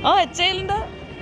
ഓ എച്ചയിലുണ്ട്.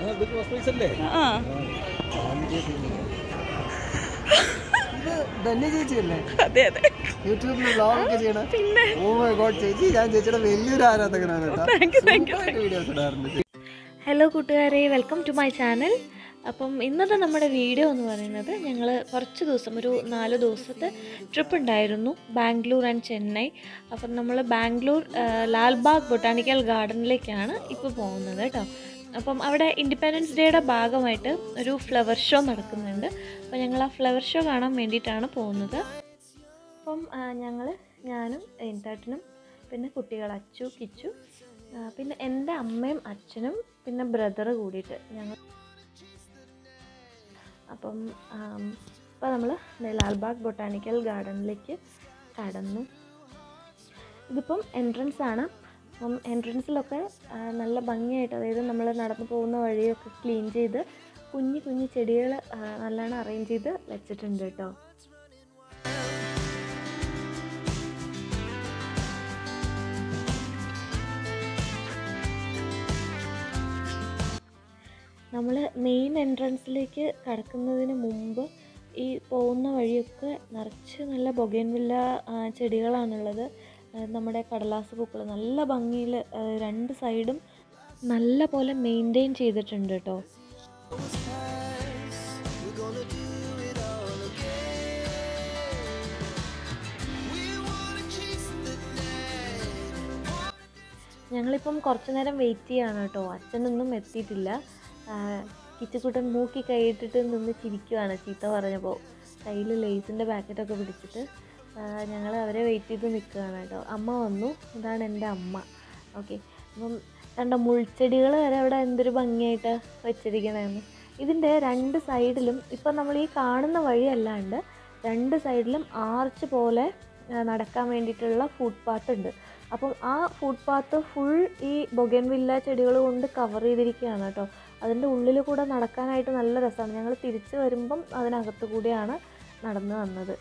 അതെ അതെ യൂട്യൂബിൽ വ്ലോഗൊക്കെ ചെയ്യണം. പിന്നെ ഓ മൈ ഗോഡ് ചേച്ചി, ഞാൻ ചേച്ചിയുടെ വലിയൊരു ആരാധകനാണ് കേട്ടോ. വീഡിയോസ് ഇടാറുണ്ട്. ഹലോ കൂട്ടുകാരെ, വെൽക്കം ടു മൈ ചാനൽ. അപ്പം ഇന്നത്തെ നമ്മുടെ വീഡിയോ എന്ന് പറയുന്നത്, ഞങ്ങൾ കുറച്ച് ദിവസം ഒരു 4 ദിവസത്തെ ട്രിപ്പ് ഉണ്ടായിരുന്നു, ബാംഗ്ലൂർ ആൻഡ് ചെന്നൈ. അപ്പം നമ്മൾ ബാംഗ്ലൂർ ലാൽബാഗ് ബൊട്ടാണിക്കൽ ഗാർഡനിലേക്കാണ് ഇപ്പോൾ പോകുന്നത് കേട്ടോ. അപ്പം അവിടെ ഇൻഡിപെൻഡൻസ് ഡേയുടെ ഭാഗമായിട്ട് ഒരു ഫ്ലവർ ഷോ നടക്കുന്നുണ്ട്. അപ്പോൾ ഞങ്ങൾ ആ ഫ്ലവർ ഷോ കാണാൻ വേണ്ടിയിട്ടാണ് പോകുന്നത്. അപ്പം ഞാനും എൻതാട്ടനും പിന്നെ കുട്ടികൾ അച്ചു കിച്ചു, പിന്നെ എൻ്റെ അമ്മയും അച്ഛനും പിന്നെ ബ്രദർ കൂടിയിട്ട് ഞങ്ങൾ. അപ്പം ഇപ്പോൾ നമ്മൾ ലാൽബാഗ് ബൊട്ടാണിക്കൽ ഗാർഡനിലേക്ക് കടന്നു. ഇതിപ്പം എൻട്രൻസ് ആണ്. അപ്പം എൻട്രൻസിലൊക്കെ നല്ല ഭംഗിയായിട്ട്, അതായത് നമ്മൾ നടന്നു പോകുന്ന വഴിയൊക്കെ ക്ലീൻ ചെയ്ത് കുഞ്ഞു കുഞ്ഞു ചെടികൾ നല്ലോണം അറേഞ്ച് ചെയ്ത് വെച്ചിട്ടുണ്ട് കേട്ടോ. നമ്മൾ മെയിൻ എൻട്രൻസിലേക്ക് കടക്കുന്നതിന് മുമ്പ് ഈ പോകുന്ന വഴിയൊക്കെ നിറച്ച് നല്ല ബൊഗൈൻവില്ല ചെടികളാണുള്ളത്. നമ്മുടെ കടലാസ് പൂക്കൾ നല്ല ഭംഗിയിൽ 2 സൈഡും നല്ല പോലെ മെയിൻറ്റെയിൻ ചെയ്തിട്ടുണ്ട് കേട്ടോ. ഞങ്ങളിപ്പം കുറച്ച് നേരം വെയിറ്റ് ചെയ്യാണ് കേട്ടോ. അച്ഛനൊന്നും എത്തിയിട്ടില്ല. കിച്ചുക്കുട്ടൻ മൂക്കി കൈയിട്ടിട്ട് നിന്ന് ചിരിക്കുവാണ് ചീത്ത പറഞ്ഞപ്പോൾ. കയ്യിൽ ലേസിൻ്റെ പാക്കറ്റൊക്കെ പിടിച്ചിട്ട് ഞങ്ങൾ അവരെ വെയിറ്റ് ചെയ്ത് നിൽക്കുകയാണ് കേട്ടോ. അമ്മ വന്നു. ഇതാണ് എൻ്റെ അമ്മ. ഓക്കെ, അപ്പം കണ്ടോ മുൾച്ചെടികൾ വരെ അവിടെ എന്തൊരു ഭംഗിയായിട്ട് വെച്ചിരിക്കണമെന്ന്. ഇതിൻ്റെ 2 സൈഡിലും ഇപ്പം നമ്മൾ ഈ കാണുന്ന വഴിയല്ലാണ്ട് 2 സൈഡിലും ആർച്ച് പോലെ നടക്കാൻ വേണ്ടിയിട്ടുള്ള ഫുട്പാത്ത് ഉണ്ട്. അപ്പം ആ ഫുട്പാത്ത് ഫുൾ ഈ ബൊഗൈൻവില്ല ചെടികൾ കൊണ്ട് കവർ ചെയ്തിരിക്കുകയാണ് കേട്ടോ. അതിൻ്റെ ഉള്ളിൽ കൂടെ നടക്കാനായിട്ട് നല്ല രസമാണ്. ഞങ്ങൾ തിരിച്ച് വരുമ്പം അതിനകത്ത് കൂടിയാണ് നടന്നു വന്നത്.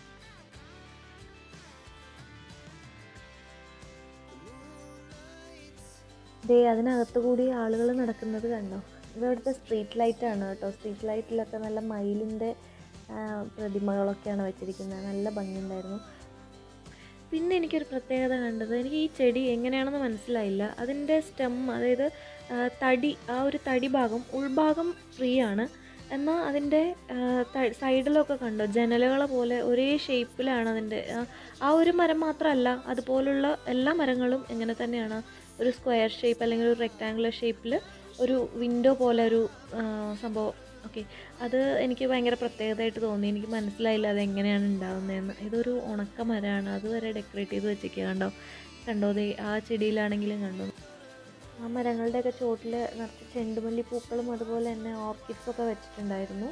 ദേ അതിനകത്ത് കൂടി ആളുകൾ നടക്കുന്നത് കണ്ടോ. ഇവിടുത്തെ സ്ട്രീറ്റ് ലൈറ്റാണ് കേട്ടോ. സ്ട്രീറ്റ് ലൈറ്റിലൊക്കെ നല്ല മയിലിൻ്റെ പ്രതിമകളൊക്കെയാണ് വെച്ചിരിക്കുന്നത്. നല്ല ഭംഗിയുണ്ടായിരുന്നു. പിന്നെ എനിക്കൊരു പ്രത്യേകത കണ്ടത്, എനിക്ക് ഈ ചെടി എങ്ങനെയാണെന്ന് മനസ്സിലായില്ല. അതിൻ്റെ സ്റ്റെം, അതായത് തടി, ആ ഒരു തടി ഭാഗം, ഉൾഭാഗം ഫ്രീ ആണ്. എന്നാൽ അതിൻ്റെ സൈഡിലൊക്കെ കണ്ടോ ജനലുകളെ പോലെ ഒരേ ഷേപ്പിലാണ് അതിൻ്റെ. ആ ഒരു മരം മാത്രമല്ല, അതുപോലുള്ള എല്ലാ മരങ്ങളും എങ്ങനെ തന്നെയാണ് ഒരു സ്ക്വയർ ഷേപ്പ് അല്ലെങ്കിൽ ഒരു റെക്റ്റാങ്കുലർ ഷേപ്പിൽ ഒരു വിൻഡോ പോലെ ഒരു സംഭവം. ഓക്കെ, അത് എനിക്ക് ഭയങ്കര പ്രത്യേകതയായിട്ട് തോന്നി. എനിക്ക് മനസ്സിലായില്ല അതെങ്ങനെയാണ് ഉണ്ടാകുന്നതെന്ന്. ഇതൊരു ഉണക്ക മരമാണ്, അതുവരെ ഡെക്കറേറ്റ് ചെയ്ത് വെച്ചേക്കുക. കണ്ടോ ദേ ആ ചെടിയിലാണെങ്കിലും കണ്ടോ ആ മരങ്ങളുടെയൊക്കെ ചോട്ടിൽ നിറച്ച് ചെണ്ടുമല്ലി പൂക്കളും അതുപോലെ തന്നെ ഓർക്കിഡ്സൊക്കെ വെച്ചിട്ടുണ്ടായിരുന്നു.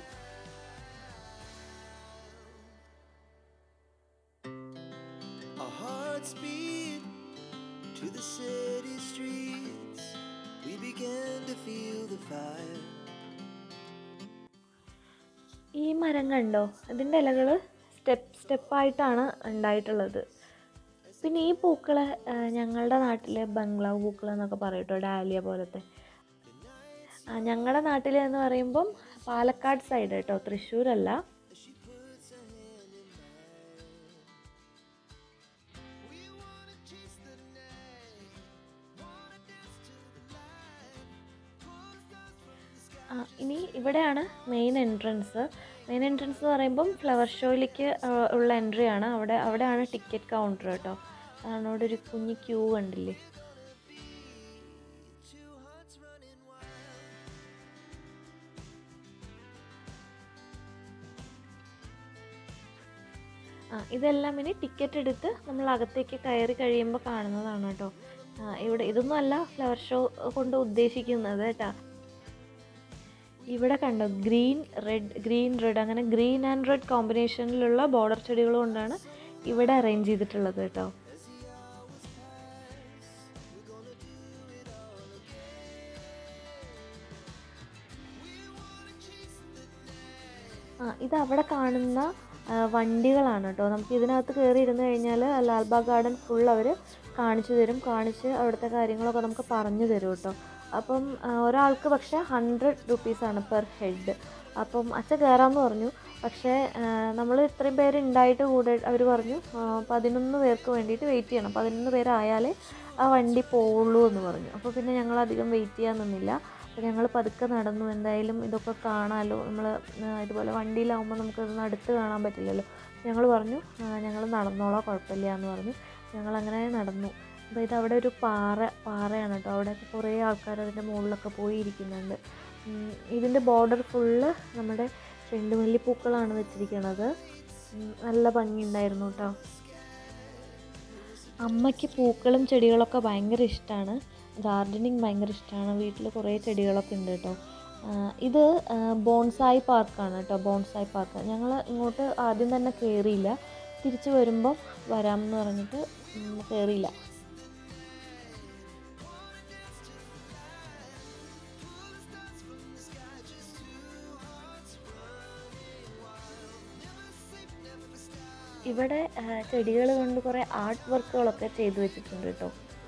ഈ മരം കണ്ടോ, ഇതിൻ്റെ ഇലകൾ സ്റ്റെപ്പായിട്ടാണ് ഉണ്ടായിട്ടുള്ളത്. പിന്നെ ഈ പൂക്കൾ ഞങ്ങളുടെ നാട്ടിൽ ബംഗ്ലാവ് പൂക്കൾ എന്നൊക്കെ പറയും കേട്ടോ, ഡാലിയ പോലത്തെ. ഞങ്ങളുടെ നാട്ടിൽ എന്ന് പറയുമ്പം പാലക്കാട് സൈഡ് കേട്ടോ, തൃശ്ശൂരല്ല. ഇനി ഇവിടെയാണ് മെയിൻ എൻട്രൻസ്. മെയിൻ എൻട്രൻസ് എന്ന് പറയുമ്പം ഫ്ലവർ ഷോയിലേക്ക് ഉള്ള എൻട്രിയാണ്. അവിടെയാണ് ടിക്കറ്റ് കൗണ്ടർ കേട്ടോ. അതാണ് അവിടെ ഒരു കുഞ്ഞ് ക്യൂ കണ്ടില്ലേ. ഇതെല്ലാം ഇനി ടിക്കറ്റ് എടുത്ത് നമ്മൾ അകത്തേക്ക് കയറി കഴിയുമ്പോൾ കാണുന്നതാണ് കേട്ടോ. ഇവിടെ ഇതൊന്നും അല്ല ഫ്ലവർ ഷോ കൊണ്ട് ഉദ്ദേശിക്കുന്നത് കേട്ടോ. ഇവിടെ കണ്ടോ ഗ്രീൻ റെഡ് അങ്ങനെ ഗ്രീൻ ആൻഡ് റെഡ് കോമ്പിനേഷനിലുള്ള ബോർഡർ ചെടികൾ കൊണ്ടാണ് ഇവിടെ അറേഞ്ച് ചെയ്തിട്ടുള്ളത് കേട്ടോ. ഇത് അവിടെ കാണുന്ന വണ്ടികളാണ് കേട്ടോ. നമുക്ക് ഇതിനകത്ത് കയറി ഇരുന്ന് കഴിഞ്ഞാൽ ലാൽബാഗ് ഗാർഡൻ ഫുൾ അവർ കാണിച്ചു തരും. കാണിച്ച് അവിടുത്തെ കാര്യങ്ങളൊക്കെ നമുക്ക് പറഞ്ഞു തരും കേട്ടോ. അപ്പം ഒരാൾക്ക് പക്ഷേ 100 രൂപീസാണ് പെർ ഹെഡ്. അപ്പം അച്ഛൻ കയറാമെന്ന് പറഞ്ഞു. പക്ഷേ നമ്മൾ ഇത്രയും പേര് ഉണ്ടായിട്ട് കൂടെ അവർ പറഞ്ഞു 11 പേർക്ക് വേണ്ടിയിട്ട് വെയിറ്റ് ചെയ്യണം, 11 പേരായാലേ ആ വണ്ടി പോവുള്ളൂ എന്ന് പറഞ്ഞു. അപ്പോൾ പിന്നെ ഞങ്ങൾ അധികം വെയിറ്റ് ചെയ്യാൻ നിന്നില്ല. അപ്പോൾ ഞങ്ങൾ പതുക്കെ നടന്നു. എന്തായാലും ഇതൊക്കെ കാണാമല്ലോ, നമ്മൾ ഇതുപോലെ വണ്ടിയിലാവുമ്പോൾ നമുക്കതൊന്നും അടുത്ത് കാണാൻ പറ്റില്ലല്ലോ. ഞങ്ങൾ പറഞ്ഞു ഞങ്ങൾ നടന്നോളാം, കുഴപ്പമില്ല എന്ന് പറഞ്ഞു. ഞങ്ങളങ്ങനെ നടന്നു. അപ്പോൾ ഇതവിടെ ഒരു പാറയാണ് കേട്ടോ. അവിടെയൊക്കെ കുറേ ആൾക്കാർ അതിൻ്റെ മുകളിലൊക്കെ പോയി ഇരിക്കുന്നുണ്ട്. ഇതിൻ്റെ ബോർഡർ ഫുള്ള് നമ്മുടെ ചെണ്ടുമല്ലിപ്പൂക്കളാണ് വെച്ചിരിക്കുന്നത്. നല്ല ഭംഗിയുണ്ടായിരുന്നു കേട്ടോ. അമ്മയ്ക്ക് പൂക്കളും ചെടികളൊക്കെ ഭയങ്കര ഇഷ്ടമാണ്. ഗാർഡനിങ് ഭയങ്കര ഇഷ്ടമാണ്. വീട്ടിൽ കുറേ ചെടികളൊക്കെ ഉണ്ട് കേട്ടോ. ഇത് ബോൺസായി പാർക്കാണ് കേട്ടോ, ബോൺസായി പാർക്ക്. ഞങ്ങൾ ഇങ്ങോട്ട് ആദ്യം തന്നെ കയറിയില്ല, തിരിച്ച് വരുമ്പം വരാമെന്ന് പറഞ്ഞിട്ട് കയറിയില്ല. ഇവിടെ ചെടികൾ കൊണ്ട് കുറേ ആർട്ട് വർക്കുകളൊക്കെ ചെയ്തു വെച്ചിട്ടുണ്ട് കേട്ടോ.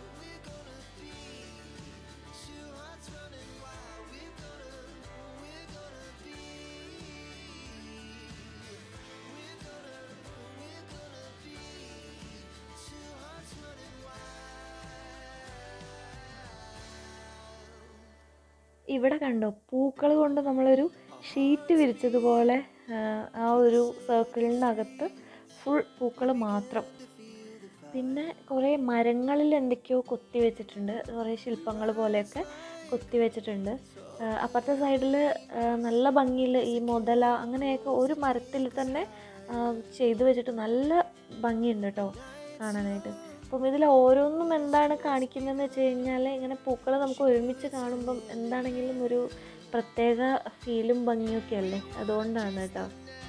ഇവിടെ കണ്ടോ, പൂക്കൾ കൊണ്ട് നമ്മളൊരു ഷീറ്റ് വിരിച്ചതുപോലെ ആ ഒരു സർക്കിളിനകത്ത് ഫുൾ പൂക്കൾ മാത്രം. പിന്നെ കുറേ മരങ്ങളിൽ എന്തൊക്കെയോ കൊത്തി വെച്ചിട്ടുണ്ട്, കുറേ ശില്പങ്ങൾ പോലെയൊക്കെ കൊത്തി വെച്ചിട്ടുണ്ട്. അപ്പുറത്തെ സൈഡിൽ നല്ല ഭംഗിയിൽ ഈ മുതല അങ്ങനെയൊക്കെ ഒരു മരത്തിൽ തന്നെ ചെയ്തു വെച്ചിട്ട് നല്ല ഭംഗിയുണ്ട് കേട്ടോ കാണാനായിട്ട്. അപ്പം ഇതിൽ ഓരോന്നും എന്താണ് കാണിക്കുന്നതെന്ന് വെച്ച് കഴിഞ്ഞാൽ, ഇങ്ങനെ പൂക്കൾ നമുക്ക് ഒരുമിച്ച് കാണുമ്പം എന്താണെങ്കിലും ഒരു പ്രത്യേക ഫീലും ഭംഗിയൊക്കെ അല്ലേ, അതുകൊണ്ടാണ് കേട്ടോ.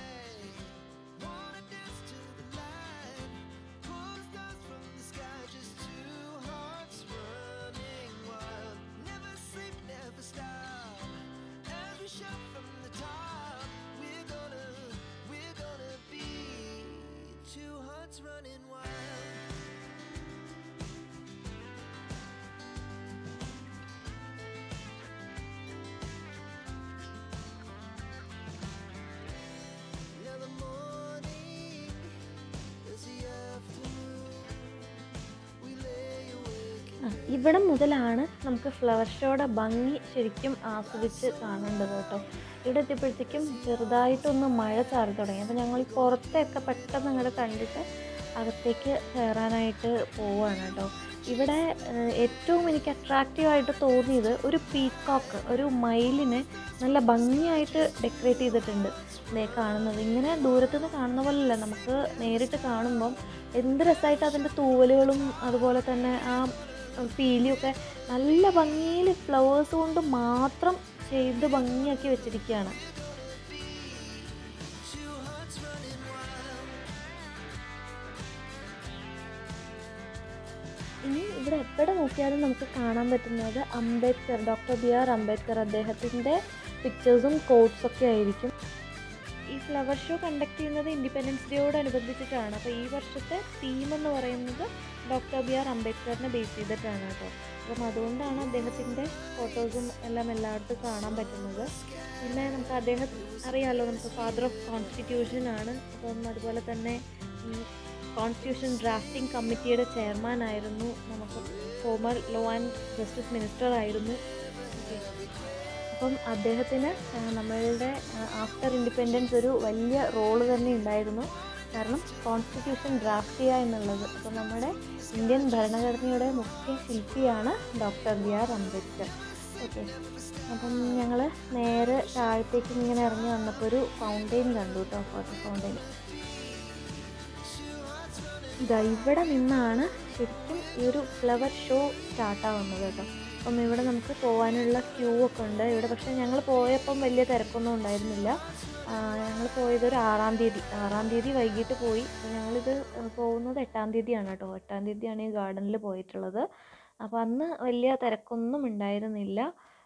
ഇവിടെ മുതലാണ് നമുക്ക് ഫ്ലവർ ഷോയുടെ ഭംഗി ശരിക്കും ആസ്വദിച്ച് കാണേണ്ടത് കേട്ടോ. ഇവിടെ എത്തിയപ്പോഴത്തേക്കും ചെറുതായിട്ടൊന്ന് മഴ ചാറി തുടങ്ങി. അപ്പോൾ ഞങ്ങൾ ഈ പുറത്തെയൊക്കെ പെട്ടെന്ന് അങ്ങോട്ട് കണ്ടിട്ട് അകത്തേക്ക് കയറാനായിട്ട് പോവുകയാണ് കേട്ടോ. ഇവിടെ ഏറ്റവും എനിക്ക് അട്രാക്റ്റീവായിട്ട് തോന്നിയത് ഒരു പീക്കോക്ക്, ഒരു മയിലിനെ നല്ല ഭംഗിയായിട്ട് ഡെക്കറേറ്റ് ചെയ്തിട്ടുണ്ട്. കാണുന്നത് ഇങ്ങനെ ദൂരത്തുനിന്ന് കാണുന്ന പോലെയല്ല, നമുക്ക് നേരിട്ട് കാണുമ്പം എന്ത് രസമായിട്ട് അതിൻ്റെ തൂവലുകളും അതുപോലെ തന്നെ ആ പീലിയൊക്കെ നല്ല ഭംഗിയിൽ ഫ്ലവേഴ്സ് കൊണ്ട് മാത്രം ചെയ്ത് ഭംഗിയാക്കി വെച്ചിരിക്കുകയാണ്. ഇനി ഇവിടെ എവിടെ നോക്കിയാലും നമുക്ക് കാണാൻ പറ്റുന്നത് അംബേദ്കർ, ഡോക്ടർ BR അംബേദ്കർ, അദ്ദേഹത്തിൻ്റെ പിക്ചേഴ്സും കോട്ട്സൊക്കെ ആയിരിക്കും. ഈ ഫ്ലവർ ഷോ കണ്ടക്ട് ചെയ്യുന്നത് ഇൻഡിപെൻഡൻസ് ഡേയോടനുബന്ധിച്ചിട്ടാണ്. അപ്പോൾ ഈ വർഷത്തെ തീം എന്ന് പറയുന്നത് ഡോക്ടർ BR അംബേദ്കറിനെ ബേസ് ചെയ്തിട്ടാണ് കേട്ടോ. അപ്പം അതുകൊണ്ടാണ് അദ്ദേഹത്തിൻ്റെ ഫോട്ടോസും എല്ലാം എല്ലായിടത്തും കാണാൻ പറ്റുന്നത്. പിന്നെ നമുക്ക് അദ്ദേഹം അറിയാമല്ലോ, നമുക്ക് ഫാദർ ഓഫ് കോൺസ്റ്റിറ്റ്യൂഷൻ ആണ്. അപ്പം അതുപോലെ തന്നെ കോൺസ്റ്റിറ്റ്യൂഷൻ ഡ്രാഫ്റ്റിംഗ് കമ്മിറ്റിയുടെ ചെയർമാൻ ആയിരുന്നു, നമുക്ക് former law and justice minister ആയിരുന്നു. അപ്പം അദ്ദേഹത്തിന് നമ്മളുടെ ആഫ്റ്റർ ഇൻഡിപെൻഡൻസ് ഒരു വലിയ റോള് തന്നെ ഉണ്ടായിരുന്നു. കാരണം കോൺസ്റ്റിറ്റ്യൂഷൻ ഡ്രാഫ്റ്റ് ചെയ്യുക എന്നുള്ളത്. അപ്പോൾ നമ്മുടെ ഇന്ത്യൻ ഭരണഘടനയുടെ മുഖ്യ ശില്പിയാണ് ഡോക്ടർ BR അംബേദ്കർ. ഓക്കെ, അപ്പം ഞങ്ങൾ നേരെ താഴത്തേക്ക് ഇങ്ങനെ ഇറങ്ങി വന്നപ്പോൾ ഒരു ഫൗണ്ടെയിൻ കണ്ടു കേട്ടോ, വാട്ടർ ഫൗണ്ടെയിൻ. ഇവിടെ നിന്നാണ് ശരിക്കും ഈ ഒരു ഫ്ലവർ ഷോ സ്റ്റാർട്ടാവുന്നത് കേട്ടോ. അപ്പം ഇവിടെ നമുക്ക് പോകാനുള്ള ക്യൂ ഒക്കെ ഉണ്ട് ഇവിടെ. പക്ഷേ ഞങ്ങൾ പോയപ്പം വലിയ തിരക്കൊന്നും ഉണ്ടായിരുന്നില്ല. ഞങ്ങൾ പോയത് ഒരു 6-ാം തീയതി വൈകിട്ട് പോയി. അപ്പോൾ ഞങ്ങളിത് പോകുന്നത് 8-ാം തീയതിയാണ് കേട്ടോ. 8-ാം തീയതിയാണ് ഈ ഗാർഡനിൽ പോയിട്ടുള്ളത്. അപ്പോൾ അന്ന് വലിയ തിരക്കൊന്നും ഉണ്ടായിരുന്നില്ല.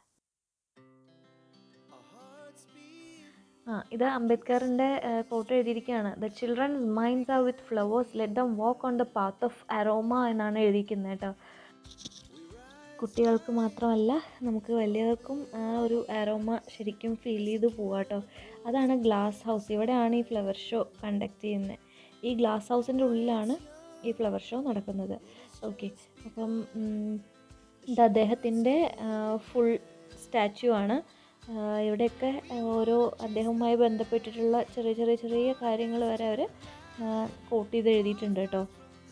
ഇത് അംബേദ്കറിൻ്റെ കോട്ട് എഴുതിയിരിക്കുകയാണ്. The children's minds are with flowers, let them walk on the path of aroma എന്നാണ് എഴുതിയിരിക്കുന്നത് കേട്ടോ. കുട്ടികൾക്ക് മാത്രമല്ല നമുക്ക് വലിയവർക്കും ആ ഒരു അരോമ ശരിക്കും ഫീൽ ചെയ്ത് പോവാം കേട്ടോ. അതാണ് ഗ്ലാസ് ഹൗസ്. ഇവിടെയാണ് ഈ ഫ്ലവർ ഷോ കണ്ടക്ട് ചെയ്യുന്നത്. ഈ ഗ്ലാസ് ഹൗസിൻ്റെ ഉള്ളിലാണ് ഈ ഫ്ലവർ ഷോ നടക്കുന്നത്. ഓക്കെ, അപ്പം ഇത് അദ്ദേഹത്തിൻ്റെ ഫുൾ സ്റ്റാച്യു ആണ്. ഇവിടെയൊക്കെ ഓരോ അദ്ദേഹവുമായി ബന്ധപ്പെട്ടിട്ടുള്ള ചെറിയ ചെറിയ ചെറിയ കാര്യങ്ങൾ വരെ അവർ കോട്ട് ചെയ്ത് എഴുതിയിട്ടുണ്ട് കേട്ടോ.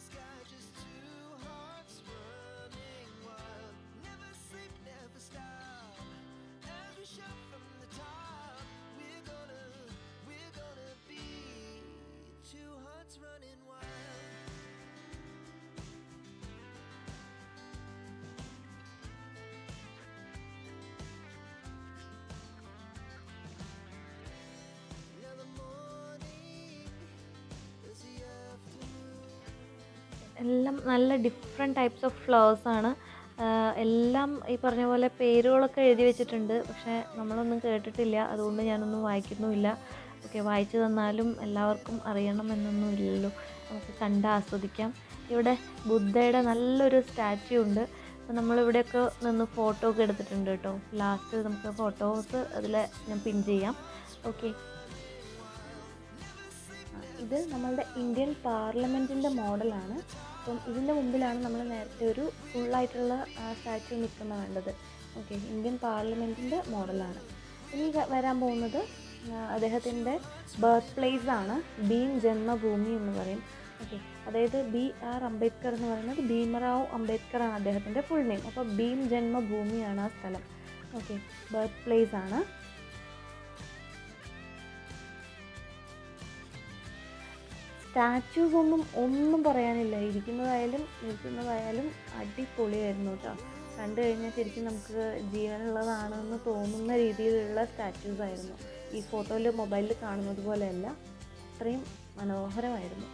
എല്ലാം നല്ല ഡിഫറെൻറ്റ് ടൈപ്സ് ഓഫ് ഫ്ലവേഴ്സാണ്. എല്ലാം ഈ പറഞ്ഞ പോലെ പേരുകളൊക്കെ എഴുതി വെച്ചിട്ടുണ്ട്, പക്ഷേ നമ്മളൊന്നും കേട്ടിട്ടില്ല, അതുകൊണ്ട് ഞാനൊന്നും വായിക്കുന്നുമില്ല. ഓക്കെ, വായിച്ചു തന്നാലും എല്ലാവർക്കും അറിയണം എന്നൊന്നും ഇല്ലല്ലോ, നമുക്ക് കണ്ട് ആസ്വദിക്കാം. ഇവിടെ ബുദ്ധയുടെ നല്ലൊരു സ്റ്റാച്യു ഉണ്ട്. അപ്പോൾ നമ്മളിവിടെയൊക്കെ നിന്ന് ഫോട്ടോ ഒക്കെ എടുത്തിട്ടുണ്ട് കേട്ടോ. ലാസ്റ്റ് നമുക്ക് ഫോട്ടോസ് അതിൽ ഞാൻ പിൻ ചെയ്യാം. ഓക്കെ, ഇത് നമ്മളുടെ ഇന്ത്യൻ പാർലമെൻറ്റിൻ്റെ മോഡലാണ്. അപ്പം ഇതിൻ്റെ മുമ്പിലാണ് നമ്മൾ നേരത്തെ ഒരു ഫുള്ളായിട്ടുള്ള സ്റ്റാച്യു നിൽക്കുന്ന വേണ്ടത്. ഓക്കെ, ഇന്ത്യൻ പാർലമെൻറ്റിൻ്റെ മോഡലാണ്. ഇനി വരാൻ പോകുന്നത് അദ്ദേഹത്തിൻ്റെ ബർത്ത് പ്ലേസ് ആണ്. ഭീം ജന്മഭൂമി എന്ന് പറയും. ഓക്കെ, അതായത് BR അംബേദ്കർ എന്ന് പറയുന്നത് ഭീമറാവ് അംബേദ്കർ ആണ് അദ്ദേഹത്തിൻ്റെ ഫുൾ നെയിം. അപ്പോൾ ഭീം ജന്മഭൂമിയാണ് ആ സ്ഥലം. ഓക്കെ, ബർത്ത് പ്ലേസ് ആണ്. സ്റ്റാച്യൂസ് ഒന്നും പറയാനില്ല. ഇരിക്കുന്നതായാലും അടിപൊളിയായിരുന്നു കേട്ടോ. കണ്ടു കഴിഞ്ഞാൽ ശരിക്കും നമുക്ക് ജീവനുള്ളതാണെന്ന് തോന്നുന്ന രീതിയിലുള്ള സ്റ്റാച്യൂസ് ആയിരുന്നു. ഈ ഫോട്ടോയിൽ മൊബൈലിൽ കാണുന്നത് പോലെയല്ല, അത്രയും മനോഹരമായിരുന്നു.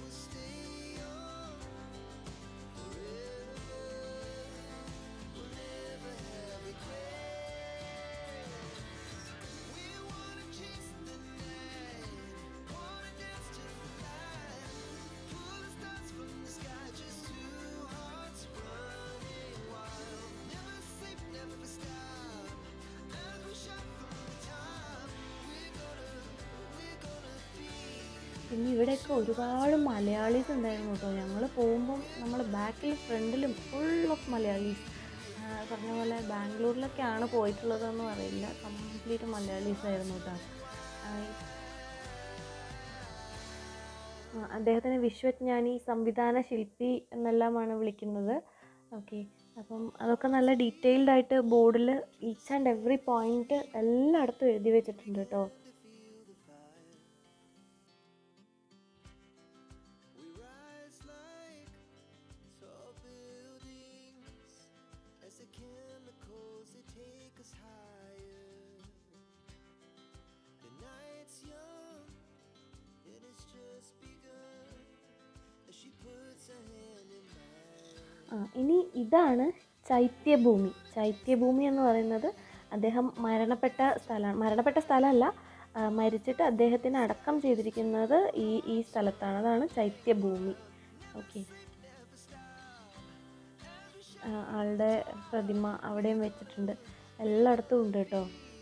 പിന്നെ ഇവിടെയൊക്കെ ഒരുപാട് മലയാളീസ് ഉണ്ടായിരുന്നു കേട്ടോ. ഞങ്ങൾ പോകുമ്പം നമ്മൾ ബാക്കിൽ ഫ്രണ്ടിലും ഫുൾ ഓഫ് മലയാളീസ്. പറഞ്ഞ പോലെ ബാംഗ്ലൂരിലൊക്കെയാണ് പോയിട്ടുള്ളതെന്ന് അറിയില്ല, കംപ്ലീറ്റ് മലയാളീസ് ആയിരുന്നു കേട്ടോ. അദ്ദേഹത്തിന് വിശ്വജ്ഞാനി, സംവിധാന ശില്പി എന്നെല്ലാമാണ് വിളിക്കുന്നത്. ഓക്കെ, അപ്പം അതൊക്കെ നല്ല ഡീറ്റെയിൽഡ് ആയിട്ട് ബോർഡിൽ ഈച്ച് ആൻഡ് എവറി പോയിന്റ് എല്ലായിടത്തും എഴുതി വെച്ചിട്ടുണ്ട് കേട്ടോ. ഇനി ഇതാണ് ചൈത്യഭൂമി. ചൈത്യഭൂമി എന്ന് പറയുന്നത് അദ്ദേഹം മരണപ്പെട്ട സ്ഥലമല്ല, മരിച്ചിട്ട് അദ്ദേഹത്തിന് അടക്കം ചെയ്തിരിക്കുന്നത് ഈ സ്ഥലത്താണ്. അതാണ് ചൈത്യഭൂമി. ഓക്കെ, ആളുടെ പ്രതിമ അവിടെയും വെച്ചിട്ടുണ്ട്, എല്ലായിടത്തും ഉണ്ട് കേട്ടോ.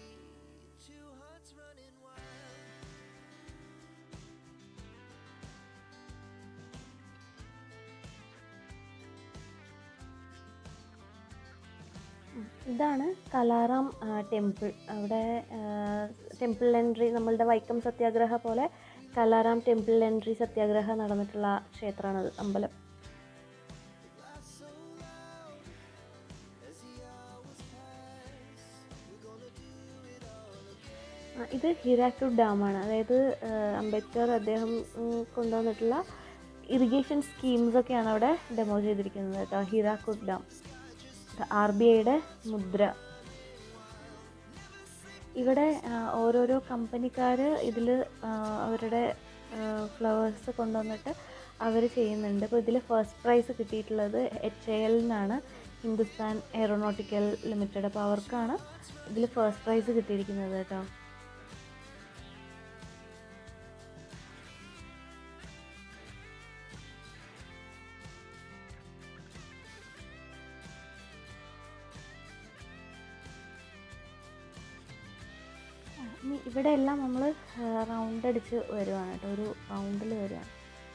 ഇതാണ് കലാറാം ടെമ്പിൾ. അവിടെ ടെമ്പിൾ എൻട്രി, നമ്മളുടെ വൈക്കം സത്യാഗ്രഹ പോലെ കലാറാം ടെമ്പിൾ എൻട്രി സത്യാഗ്രഹം നടന്നിട്ടുള്ള ക്ഷേത്രമാണത്, അമ്പലം. ഇത് ഹിരാക്കുഡ് ഡാമാണ്. അതായത് അംബേദ്കർ അദ്ദേഹം കൊണ്ടുവന്നിട്ടുള്ള ഇറിഗേഷൻ സ്കീംസൊക്കെയാണ് അവിടെ ഡെമോ ചെയ്തിരിക്കുന്നത് കേട്ടോ. ഹിരാക്കുഡ് ഡാം, RBIയുടെ മുദ്ര. ഇവിടെ ഓരോരോ കമ്പനിക്കാർ ഇതിൽ അവരുടെ ഫ്ലവേഴ്സ് കൊണ്ടുവന്നിട്ട് അവർ ചെയ്യുന്നുണ്ട്. അപ്പോൾ ഇതിൽ ഫസ്റ്റ് പ്രൈസ് കിട്ടിയിട്ടുള്ളത് HAL-നാണ്, ഹിന്ദുസ്ഥാൻ എയറോനോട്ടിക്കൽ ലിമിറ്റഡ്. അപ്പോൾ അവർക്കാണ് ഇതിൽ ഫസ്റ്റ് പ്രൈസ് കിട്ടിയിരിക്കുന്നത് കേട്ടോ. ഇനി ഇവിടെ എല്ലാം നമ്മൾ റൗണ്ട് അടിച്ച് വരുവാണ് കേട്ടോ, ഒരു റൗണ്ടിൽ വരുവാണ്.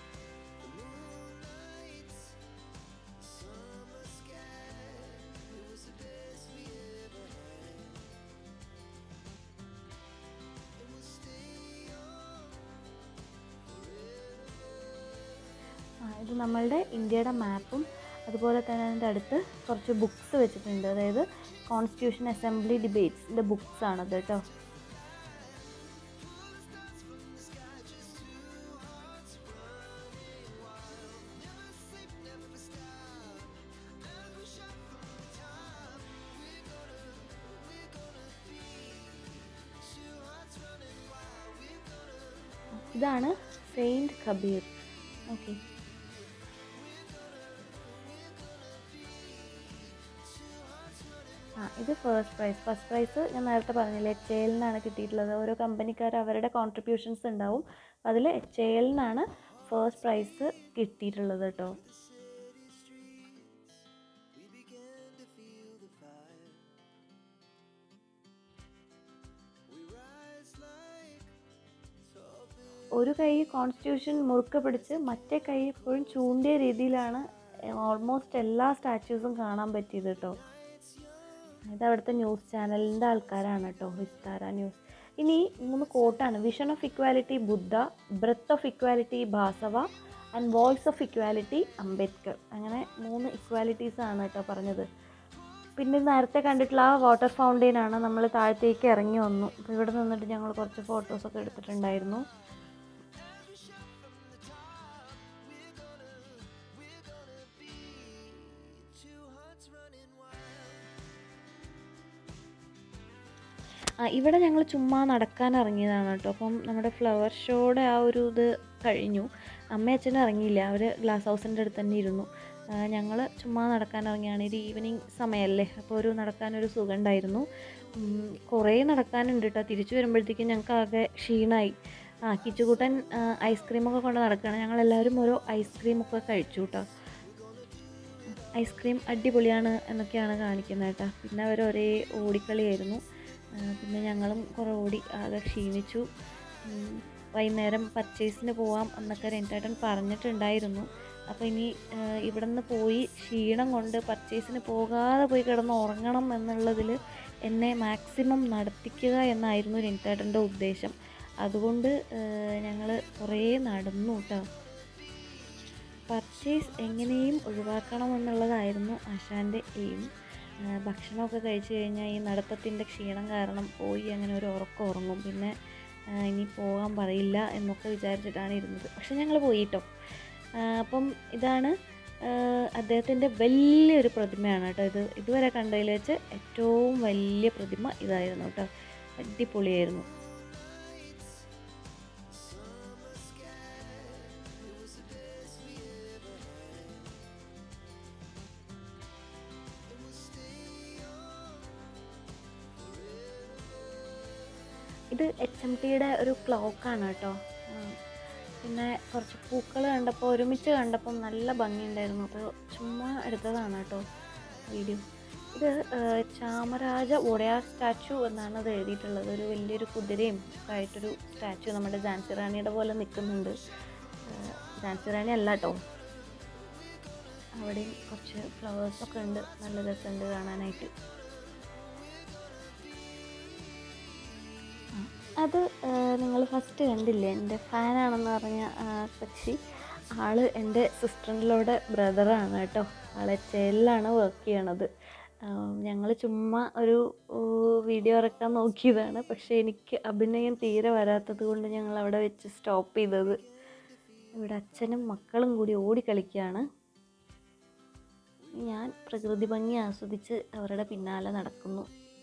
ഇത് നമ്മളുടെ ഇന്ത്യയുടെ മാപ്പും അതുപോലെ തന്നെ അതിൻ്റെ അടുത്ത് കുറച്ച് ബുക്സ് വെച്ചിട്ടുണ്ട്. അതായത് കോൺസ്റ്റിറ്റ്യൂഷൻ അസംബ്ലി ഡിബേറ്റ്സിൻ്റെ ബുക്സ് ആണത് കേട്ടോ. ഇതാണ് സെയിൻറ്റ് കബീർ. ഓക്കെ, ഇത് ഫസ്റ്റ് പ്രൈസ് ഞാൻ നേരത്തെ പറഞ്ഞില്ലേ, HAL നിന്നാണ് കിട്ടിയിട്ടുള്ളത്. ഓരോ കമ്പനിക്കാർ അവരുടെ കോൺട്രിബ്യൂഷൻസ് ഉണ്ടാവും, അതിൽ HAL നിന്നാണ് ഫസ്റ്റ് പ്രൈസ് കിട്ടിയിട്ടുള്ളത് കേട്ടോ. ഒരു കൈ കോൺസ്റ്റിറ്റ്യൂഷൻ മുറുക്കെ പിടിച്ച് മറ്റേ കൈ എപ്പോഴും ചൂണ്ടിയ രീതിയിലാണ് ഓൾമോസ്റ്റ് എല്ലാ സ്റ്റാച്യൂസും കാണാൻ പറ്റിയത് കേട്ടോ. ഇത് അവിടുത്തെ ന്യൂസ് ചാനലിൻ്റെ ആൾക്കാരാണ് കേട്ടോ, വിസ്താര ന്യൂസ്. ഇനി 3 കോട്ടാണ്: vision of equality Buddha, breath of equality Basava and voice of equality Ambedkar. അങ്ങനെ 3 ഇക്വാലിറ്റീസാണ് കേട്ടോ പറഞ്ഞത്. പിന്നെ നേരത്തെ കണ്ടിട്ടുള്ള ആ വാട്ടർ ഫൗണ്ടെയിനാണ്. നമ്മൾ താഴത്തേക്ക് ഇറങ്ങി വന്നു. അപ്പോൾ ഇവിടെ നിന്നിട്ട് ഞങ്ങൾ കുറച്ച് ഫോട്ടോസൊക്കെ എടുത്തിട്ടുണ്ടായിരുന്നു. ഇവിടെ ഞങ്ങൾ ചുമ്മാ നടക്കാൻ ഇറങ്ങിയതാണ് കേട്ടോ. അപ്പം നമ്മുടെ ഫ്ലവർ ഷോയുടെ ആ ഒരു ഇത് കഴിഞ്ഞു. അമ്മയും അച്ഛനും ഇറങ്ങിയില്ല, അവർ ഗ്ലാസ് ഹൗസിൻ്റെ അടുത്ത് തന്നെ ഇരുന്നു. ഞങ്ങൾ ചുമ്മാ നടക്കാൻ ഇറങ്ങിയാണ്. ഒരു ഈവനിങ് സമയമല്ലേ, അപ്പോൾ ഒരു നടക്കാനൊരു സുഖം ഉണ്ടായിരുന്നു. കുറേ നടക്കാനുണ്ട് കേട്ടോ. തിരിച്ചു വരുമ്പോഴത്തേക്കും ഞങ്ങൾക്ക് ആകെ ക്ഷീണമായി. കിച്ചുകൂട്ടൻ ഐസ്ക്രീമൊക്കെ കൊണ്ട് നടക്കുകയാണ്. ഞങ്ങളെല്ലാവരും ഓരോ ഐസ്ക്രീമൊക്കെ കഴിച്ചു കേട്ടോ. ഐസ്ക്രീം അടിപൊളിയാണ് എന്നൊക്കെയാണ് കാണിക്കുന്നത് കേട്ടോ. പിന്നെ അവർ ഒരേ ഓടിക്കളിയായിരുന്നു. പിന്നെ ഞങ്ങളും കുറേ ഓടി ആകെ ക്ഷീണിച്ചു. വൈകുന്നേരം പർച്ചേസിന് പോവാം എന്നൊക്കെ രണ്ടേട്ടൻ പറഞ്ഞിട്ടുണ്ടായിരുന്നു. അപ്പോൾ ഇനി ഇവിടെ നിന്ന് പോയി ക്ഷീണം കൊണ്ട് പർച്ചേസിന് പോകാതെ പോയി കിടന്ന് ഉറങ്ങണം എന്നുള്ളതിൽ എന്നെ മാക്സിമം നടത്തിക്കുക എന്നായിരുന്നു രണ്ടേട്ടൻ്റെ ഉദ്ദേശം. അതുകൊണ്ട് ഞങ്ങൾ കുറേ നടന്നു കേട്ടോ. പർച്ചേസ് എങ്ങനെയും ഒഴിവാക്കണം എന്നുള്ളതായിരുന്നു ആശാൻ്റെ എയിം. ഭക്ഷണമൊക്കെ കഴിച്ച് കഴിഞ്ഞാൽ ഈ നടത്തത്തിൻ്റെ ക്ഷീണം കാരണം പോയി അങ്ങനെ ഒരു ഉറക്കം ഉറങ്ങും. പിന്നെ ഇനി പോകാൻ പറയില്ല എന്നൊക്കെ വിചാരിച്ചിട്ടാണ് ഇരുന്നത്. പക്ഷെ ഞങ്ങൾ പോയി കേട്ടോ. അപ്പം ഇതാണ് അദ്ദേഹത്തിൻ്റെ വലിയൊരു പ്രതിമയാണ് കേട്ടോ. ഇതുവരെ കണ്ടതിൽ വെച്ച് ഏറ്റവും വലിയ പ്രതിമ ഇതായിരുന്നു കേട്ടോ. അടിപൊളിയായിരുന്നു. ഇത് HMTയുടെ ഒരു ക്ലോക്കാണ് കേട്ടോ. പിന്നെ കുറച്ച് പൂക്കൾ കണ്ടപ്പോൾ ഒരുമിച്ച് കണ്ടപ്പം നല്ല ഭംഗിയുണ്ടായിരുന്നു. അപ്പോൾ ചുമ്മാ എടുത്തതാണ് കേട്ടോ വീഡിയോ. ഇത് ചാമരാജ ഒഡയാർ സ്റ്റാച്ചു എന്നാണ് അത് എഴുതിയിട്ടുള്ളത്. ഒരു വലിയൊരു കുതിരയും ഒക്കെ ആയിട്ടൊരു സ്റ്റാച്ചു നമ്മുടെ ഝാൻസി റാണിയുടെ പോലെ നിൽക്കുന്നുണ്ട്. ഝാൻസി റാണി അല്ല കേട്ടോ. അവിടെയും കുറച്ച് ഫ്ലവേഴ്സൊക്കെ ഉണ്ട്, നല്ല രസമുണ്ട് കാണാനായിട്ട്. അത് നിങ്ങൾ ഫസ്റ്റ് കണ്ടില്ലേ, എൻ്റെ ഫാനാണെന്ന് പറഞ്ഞ പക്ഷി ആൾ എൻ്റെ സിസ്റ്ററിൻ്റെ ബ്രദറാണ് കേട്ടോ. ആൾ HALലാണ് വർക്ക് ചെയ്യണത്. ഞങ്ങൾ ചുമ്മാ ഒരു വീഡിയോ ഇറക്കാൻ നോക്കിയതാണ്. പക്ഷേ എനിക്ക് അഭിനയം തീരെ വരാത്തത് കൊണ്ട് ഞങ്ങൾ അവിടെ വെച്ച് സ്റ്റോപ്പ് ചെയ്തത്. ഇവിടെ അച്ഛനും മക്കളും കൂടി ഓടിക്കളിക്കുകയാണ്. ഞാൻ പ്രകൃതി ഭംഗി ആസ്വദിച്ച് അവരുടെ പിന്നാലെ നടക്കുന്നു.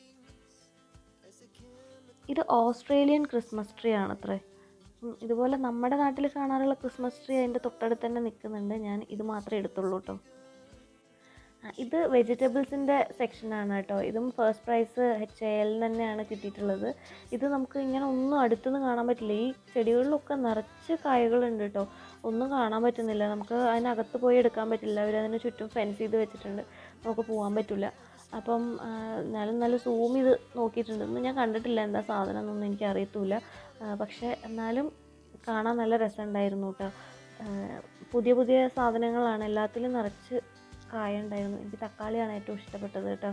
ഇത് ഓസ്ട്രേലിയൻ ക്രിസ്മസ് ട്രീ ആണത്രേ. ഇതുപോലെ നമ്മുടെ നാട്ടിൽ കാണാറുള്ള ക്രിസ്മസ് ട്രീ അതിൻ്റെ തൊട്ടടുത്ത് തന്നെ നിൽക്കുന്നുണ്ട്. ഞാൻ ഇത് മാത്രമേ എടുത്തുള്ളൂ കേട്ടോ. ഇത് വെജിറ്റബിൾസിൻ്റെ സെക്ഷനാണ് കേട്ടോ. ഇതും ഫസ്റ്റ് പ്രൈസ് HAL തന്നെയാണ് കിട്ടിയിട്ടുള്ളത്. ഇത് നമുക്ക് ഇങ്ങനെ ഒന്നും അടുത്തുനിന്ന് കാണാൻ പറ്റില്ല. ഈ ചെടികളിലൊക്കെ നിറച്ച് കായകളുണ്ട് കേട്ടോ. ഒന്നും കാണാൻ പറ്റുന്നില്ല. നമുക്ക് അതിനകത്ത് പോയി എടുക്കാൻ പറ്റില്ല. അവരതിന് ചുറ്റും ഫെൻസ് ചെയ്ത് വെച്ചിട്ടുണ്ട്. നമുക്ക് പോകാൻ പറ്റില്ല. അപ്പം എന്നാലും നല്ല സൂം ചെയ്ത് നോക്കിയിട്ടുണ്ട്. ഒന്നും ഞാൻ കണ്ടിട്ടില്ല എന്താ സാധനം എന്നൊന്നും എനിക്ക് അറിയത്തില്ല. പക്ഷേ എന്നാലും കാണാൻ നല്ല രസമുണ്ടായിരുന്നു കേട്ടോ. പുതിയ പുതിയ സാധനങ്ങളാണ്, എല്ലാത്തിലും നിറച്ച് കായ ഉണ്ടായിരുന്നു. എനിക്ക് തക്കാളിയാണ് ഏറ്റവും ഇഷ്ടപ്പെട്ടത് കേട്ടോ.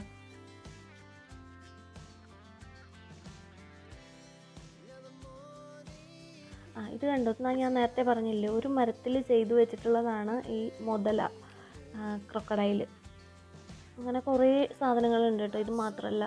ഇത് കണ്ടോ, ഞാൻ നേരത്തെ പറഞ്ഞില്ലേ ഒരു മരത്തിൽ ചെയ്തു വെച്ചിട്ടുള്ളതാണ് ഈ മുതല, ക്രൊക്കഡൈൽ. അങ്ങനെ കുറേ സാധനങ്ങളുണ്ട് കേട്ടോ, ഇത് മാത്രമല്ല.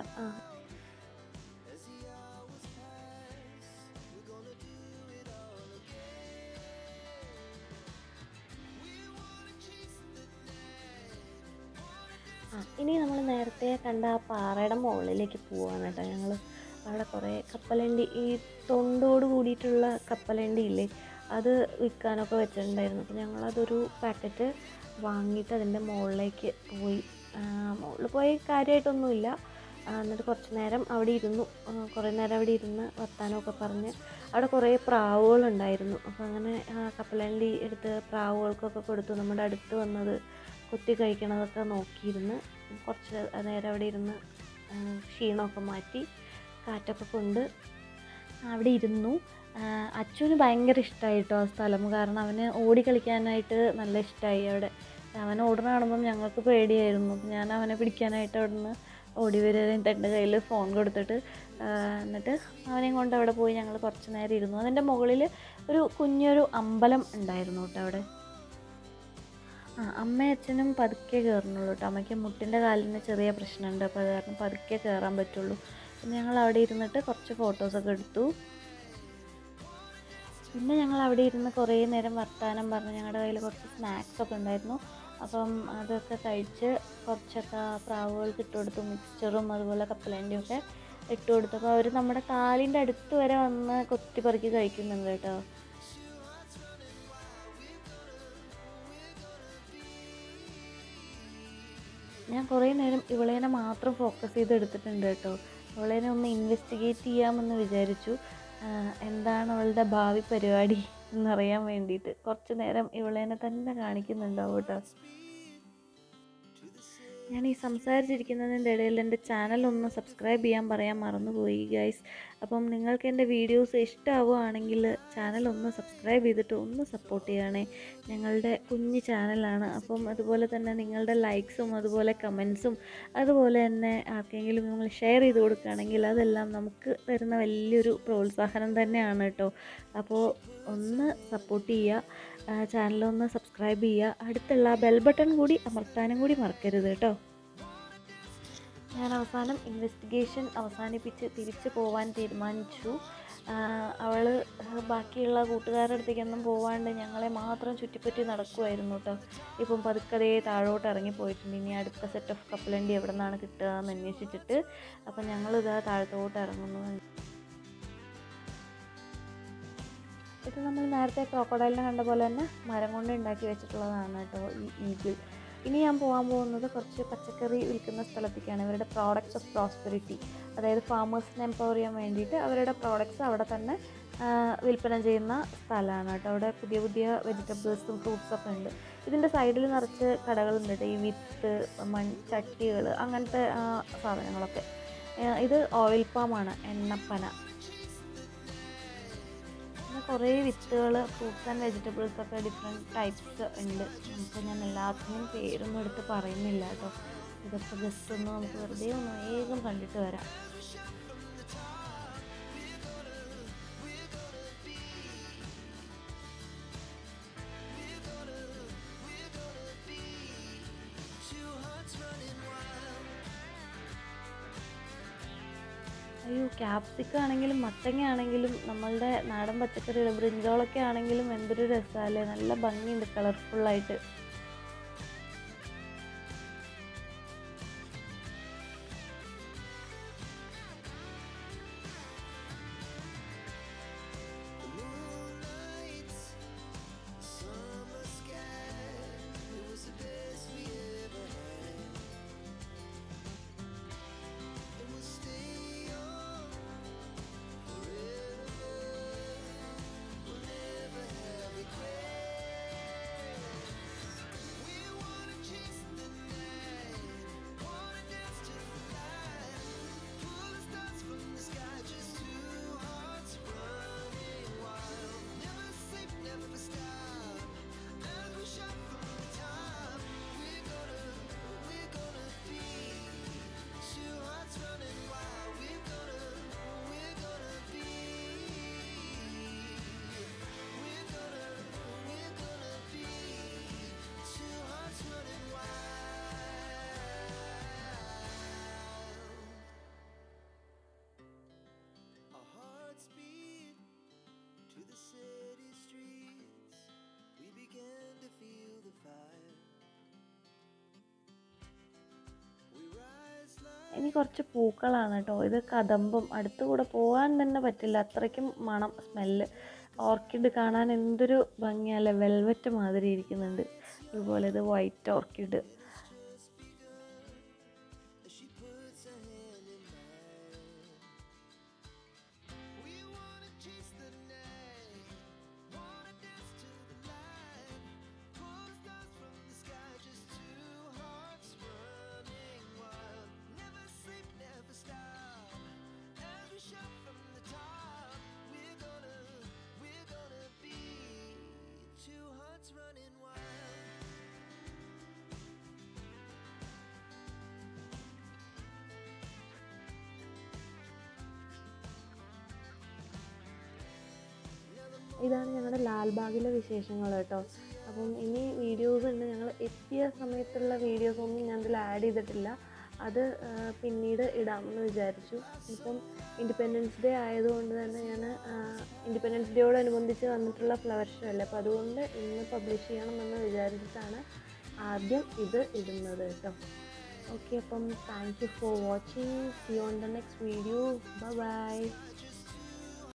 ഇനി നമ്മൾ നേരത്തെ കണ്ട ആ പാറയുടെ മുകളിലേക്ക് പോവാണ് കേട്ടോ ഞങ്ങൾ. അവിടെ കുറേ കപ്പലണ്ടി, ഈ തൊണ്ടോട് കൂടിയിട്ടുള്ള കപ്പലണ്ടി ഇല്ലേ, അത് വിൽക്കാനൊക്കെ വെച്ചിട്ടുണ്ടായിരുന്നു. അപ്പോൾ ഞങ്ങളതൊരു പാക്കറ്റ് വാങ്ങിയിട്ട് അതിൻ്റെ മുകളിലേക്ക് പോയി. മുകളിൽ പോയി കാര്യമായിട്ടൊന്നുമില്ല. എന്നിട്ട് കുറച്ച് നേരം അവിടെ ഇരുന്നു. കുറേ നേരം അവിടെ ഇരുന്ന് വർത്താനമൊക്കെ പറഞ്ഞ് അവിടെ കുറേ പ്രാവുകളുണ്ടായിരുന്നു. അപ്പോൾ അങ്ങനെ കപ്പലണ്ടി എടുത്ത് പ്രാവുകൾക്കൊക്കെ കൊടുത്തു. നമ്മുടെ അടുത്ത് വന്നത് കൊത്തി കഴിക്കണതൊക്കെ നോക്കിയിരുന്ന് കുറച്ച് നേരം അവിടെ ഇരുന്ന് ക്ഷീണമൊക്കെ മാറ്റി കാറ്റൊക്കെ കൊണ്ട് അവിടെ ഇരുന്നു. അച്ഛന് ഭയങ്കര ഇഷ്ടമായി കേട്ടോ ആ സ്ഥലം. കാരണം അവന് ഓടി കളിക്കാനായിട്ട് നല്ല ഇഷ്ടമായി അവിടെ. അവൻ ഓടുന്ന കാണുമ്പം ഞങ്ങൾക്ക് പേടിയായിരുന്നു. അപ്പം ഞാൻ അവനെ പിടിക്കാനായിട്ട് അവിടെ നിന്ന് ഓടി വരാനായിട്ട് എൻ്റെ കയ്യിൽ ഫോൺ കൊടുത്തിട്ട് എന്നിട്ട് അവനെയും കൊണ്ട് അവിടെ പോയി ഞങ്ങൾ കുറച്ച് നേരം ഇരുന്നു. അതിൻ്റെ മുകളിൽ ഒരു കുഞ്ഞൊരു അമ്പലം ഉണ്ടായിരുന്നു കേട്ടോ അവിടെ. അമ്മയും അച്ഛനും പതുക്കെ കയറുന്നുള്ളൂ കേട്ടോ. അമ്മയ്ക്ക് മുട്ടിൻ്റെ കാലിന് ചെറിയ പ്രശ്നമുണ്ട്. അപ്പോൾ അത് കാരണം പതുക്കെ കയറാൻ പറ്റുള്ളൂ. പിന്നെ ഞങ്ങൾ അവിടെ ഇരുന്നിട്ട് കുറച്ച് ഫോട്ടോസൊക്കെ എടുത്തു. പിന്നെ ഞങ്ങൾ അവിടെ ഇരുന്ന് കുറേ നേരം വർത്താനം പറഞ്ഞ് ഞങ്ങളുടെ കയ്യിൽ കുറച്ച് സ്നാക്സൊക്കെ ഉണ്ടായിരുന്നു. അപ്പം അതൊക്കെ കഴിച്ച് കുറച്ചൊക്കെ പ്രാവുകൾക്ക് ഇട്ട് കൊടുത്തു. മിക്സ്ചറും അതുപോലെ കപ്പലണ്ടിയൊക്കെ ഇട്ട് കൊടുത്തപ്പോൾ അവർ നമ്മുടെ കാലിൻ്റെ അടുത്ത് വരെ വന്ന് കൊത്തിപ്പറുക്കി കഴിക്കുന്നുണ്ട് കേട്ടോ. ഞാൻ കുറേ നേരം ഇവളേനെ മാത്രം ഫോക്കസ് ചെയ്ത് എടുത്തിട്ടുണ്ട് കേട്ടോ. അവളേനെ ഒന്ന് ഇൻവെസ്റ്റിഗേറ്റ് ചെയ്യാമെന്ന് വിചാരിച്ചു. എന്താണ് അവളുടെ ഭാവി പരിപാടി എന്നറിയാൻ വേണ്ടിയിട്ട് കുറച്ച് നേരം ഇവളേനെ തന്നെ കാണിക്കുന്നുണ്ടാവും കേട്ടോ. ഞാൻ ഈ സംസാരിച്ചിരിക്കുന്നതിൻ്റെ ഇടയിൽ എൻ്റെ ചാനലൊന്ന് സബ്സ്ക്രൈബ് ചെയ്യാൻ പറയാൻ മറന്നുപോയി ഗൈസ്. അപ്പം നിങ്ങൾക്ക് എൻ്റെ വീഡിയോസ് ഇഷ്ടമാവുകയാണെങ്കിൽ ചാനലൊന്ന് സബ്സ്ക്രൈബ് ചെയ്തിട്ട് ഒന്ന് സപ്പോർട്ട് ചെയ്യണേ. ഞങ്ങളുടെ കുഞ്ഞ് ചാനലാണ്. അപ്പം അതുപോലെ തന്നെ നിങ്ങളുടെ ലൈക്സും അതുപോലെ കമൻസും അതുപോലെ തന്നെ ആർക്കെങ്കിലും നിങ്ങൾ ഷെയർ ചെയ്ത് കൊടുക്കുകയാണെങ്കിൽ അതെല്ലാം നമുക്ക് തരുന്ന വലിയൊരു പ്രോത്സാഹനം തന്നെയാണ് കേട്ടോ. അപ്പോൾ ഒന്ന് സപ്പോർട്ട് ചെയ്യുക, ചാനലൊന്ന് സബ്സ്ക്രൈബ് ചെയ്യുക, അടുത്തുള്ള ബെൽ ബട്ടൺ കൂടി അമർത്താനും കൂടി മറക്കരുത് കേട്ടോ. ഞാൻ അവസാനം ഇൻവെസ്റ്റിഗേഷൻ അവസാനിപ്പിച്ച് തിരിച്ചു പോവാൻ തീരുമാനിച്ചു. അവൾ ബാക്കിയുള്ള കൂട്ടുകാരുടെ അടുത്തേക്കൊന്നും പോവാണ്ട് ഞങ്ങളെ മാത്രം ചുറ്റിപ്പറ്റി നടക്കുമായിരുന്നു കേട്ടോ. ഇപ്പം പതുക്കതേ താഴോട്ട് ഇറങ്ങിപ്പോയിട്ടുണ്ട്. ഇനി അടുത്ത സെറ്റ് ഓഫ് കപ്പലണ്ടി എവിടെ നിന്നാണ് കിട്ടുക എന്ന് അന്വേഷിച്ചിട്ട് അപ്പം ഞങ്ങളിതാ താഴത്തോട്ട് ഇറങ്ങുന്നു. ഇത് നമ്മൾ നേരത്തെ ക്രോക്കഡൈലിനെ കണ്ട പോലെ തന്നെ മരം കൊണ്ട് ഉണ്ടാക്കി വെച്ചിട്ടുള്ളതാണ് കേട്ടോ ഈ ഈഗിൾ. ഇനി ഞാൻ പോകാൻ പോകുന്നത് കുറച്ച് പച്ചക്കറി വിൽക്കുന്ന സ്ഥലത്തേക്കാണ്. ഇവരുടെ പ്രോഡക്റ്റ്സ് ഓഫ് പ്രോസ്പെരിറ്റി, അതായത് ഫാമേഴ്സിനെ എംപവർ ചെയ്യാൻ വേണ്ടിയിട്ട് അവരുടെ പ്രോഡക്റ്റ്സ് അവിടെ തന്നെ വിൽപ്പന ചെയ്യുന്ന സ്ഥലമാണ് കേട്ടോ. അവിടെ പുതിയ പുതിയ വെജിറ്റബിൾസും ഫ്രൂട്ട്സൊക്കെ ഉണ്ട്. ഇതിൻ്റെ സൈഡിൽ നിറച്ച് കടകളുണ്ട് കേട്ടോ. ഈ വിത്ത്, മൺചട്ടികൾ, അങ്ങനത്തെ സാധനങ്ങളൊക്കെ. ഇത് ഓയിൽ പാമാണ്, എണ്ണപ്പന. കുറേ വിത്തുകൾ, ഫ്രൂട്ട്സ് ആൻഡ് വെജിറ്റബിൾസൊക്കെ ഡിഫറെൻറ്റ് ടൈപ്സ് ഉണ്ട്. നമുക്ക് ഞാൻ എല്ലാത്തിനും പേരൊന്നും എടുത്ത് പറയുന്നില്ല കേട്ടോ. ഇതൊക്കെ ജസ്റ്റ് ഒന്ന് നമുക്ക് വെറുതെ ഒന്ന് വേഗം കണ്ടിട്ട് വരാം. അയ്യോ, ക്യാപ്സിക്കം ആണെങ്കിലും മത്തങ്ങ ആണെങ്കിലും നമ്മളുടെ നാടൻ പച്ചക്കറികൾ ബ്രിഞ്ചോളൊക്കെ ആണെങ്കിലും എന്തൊരു രസമല്ലേ, നല്ല ഭംഗിയുണ്ട് കളർഫുള്ളായിട്ട്. ഇനി കുറച്ച് പൂക്കളാണ് കേട്ടോ. ഇത് കദമ്പം, അടുത്തുകൂടെ പോകാൻ തന്നെ പറ്റില്ല, അത്രയ്ക്കും മണം, സ്മെല്ല്. ഓർക്കിഡ് കാണാൻ എന്തൊരു ഭംഗിയല്ലേ, വെൽവെറ്റ് മാതിരി ഇരിക്കുന്നുണ്ട്. അതുപോലെ ഇത് വൈറ്റ് ഓർക്കിഡ്. ഇതാണ് ഞങ്ങളുടെ ലാൽബാഗിലെ വിശേഷങ്ങൾ കേട്ടോ. അപ്പം ഇനി വീഡിയോസ് ഉണ്ട്, ഞങ്ങൾ എത്തിയ സമയത്തുള്ള വീഡിയോസൊന്നും ഞാൻ ഇതിൽ ആഡ് ചെയ്തിട്ടില്ല. അത് പിന്നീട് ഇടാമെന്ന് വിചാരിച്ചു. ഇപ്പം ഇൻഡിപെൻഡൻസ് ഡേ ആയതുകൊണ്ട് തന്നെ ഞാൻ ഇൻഡിപെൻഡൻസ് ഡേയോടനുബന്ധിച്ച് വന്നിട്ടുള്ള ഫ്ലവർ ഷോ അല്ലേ, അപ്പോൾ അതുകൊണ്ട് ഇന്ന് പബ്ലിഷ് ചെയ്യണമെന്ന് വിചാരിച്ചിട്ടാണ് ആദ്യം ഇത് ഇടുന്നത് കേട്ടോ. ഓക്കെ, അപ്പം thank you for watching. See you on the next video. Bye by.